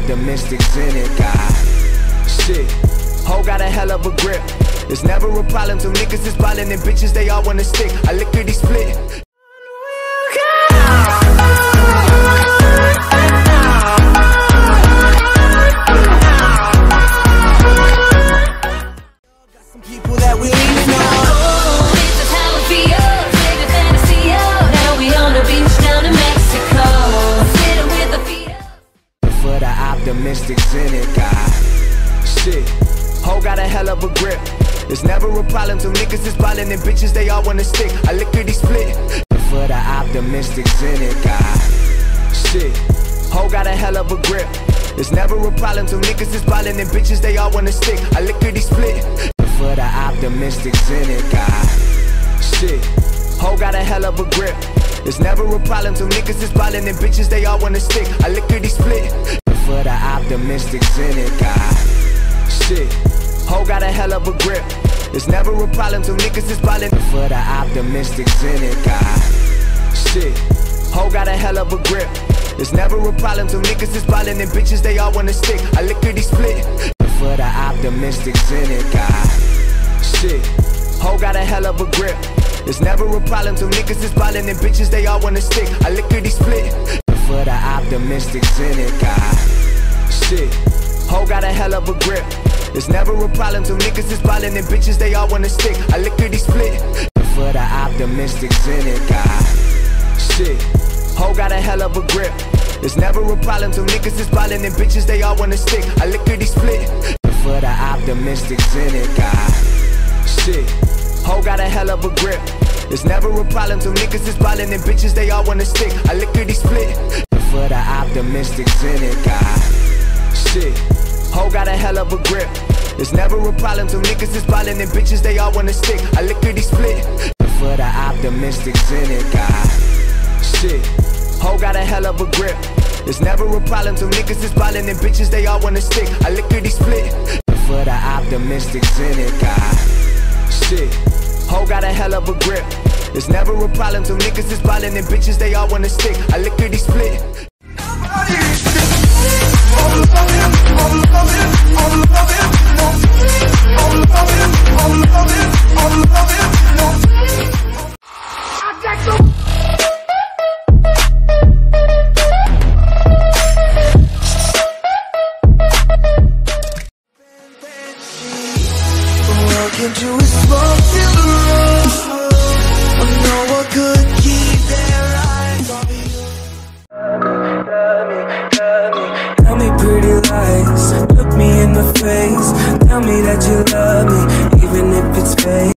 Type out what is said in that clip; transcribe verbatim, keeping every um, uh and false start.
optimistics in it, God. Shit, ho got a hell of a grip. It's never a problem till niggas is ballin' and bitches they all wanna stick. I lickety split. Some people that we know. Oh, it's a time for you, baby fantasy, oh. Now we on the beach down in Mexico, sitting with the feet up. For the optimistics in it, God. Shit, ho got a hell of a grip. It's never a problem till niggas is ballin' and bitches they all wanna stick. I lickety split. For the optimistics in it, God. Shit, ho got a hell of a grip. It's never a problem till niggas is ballin' and bitches they all wanna stick. I lickety split. For the optimistics in it, God. Shit, ho got a hell of a grip. It's never a problem till niggas is ballin' and bitches they all wanna stick. I lickety split. For the optimistics in it, God. Shit, ho got a hell of a grip. It's never a problem till niggas is ballin'. For the optimistics in it, God. Shit, ho got a hell of a grip. It's never a problem till niggas is ballin' and bitches they all wanna stick. I lickety split. For the optimistics in it, God. Shit, ho got a hell of a grip. It's never a problem till niggas is ballin' and bitches they all wanna stick. I lickety split. For the optimistics in it, God. Shit, ho got a hell of a grip. It's never a problem till niggas is ballin' and bitches they all wanna stick. I lickety split. For the optimistics in it, God. Shit, ho got a hell of a grip. It's never a problem till niggas is ballin' and bitches they all wanna stick. I lickety split. For the optimistics in it, God. Shit, ho got a hell of a grip. It's never a problem till niggas is ballin' and bitches they all wanna stick. I lickety split. For the optimistics in it, God. Shit, ho got a hell of a grip. It's never a problem till niggas is ballin' and bitches they all wanna stick. I lickety split. For the optimistics in it, God. Shit, ho got a hell of a grip. It's never a problem till niggas is ballin' and bitches they all wanna stick. I lickety split. For the optimistics in it, God. Shit, ho got a hell of a grip. It's never a problem till niggas is ballin' and bitches they all wanna stick. I lickety split. Into a smoke in the room. I know what could keep their eyes on you. Love me, love me, love me. Tell me pretty lies, look me in the face. Tell me that you love me, even if it's fake.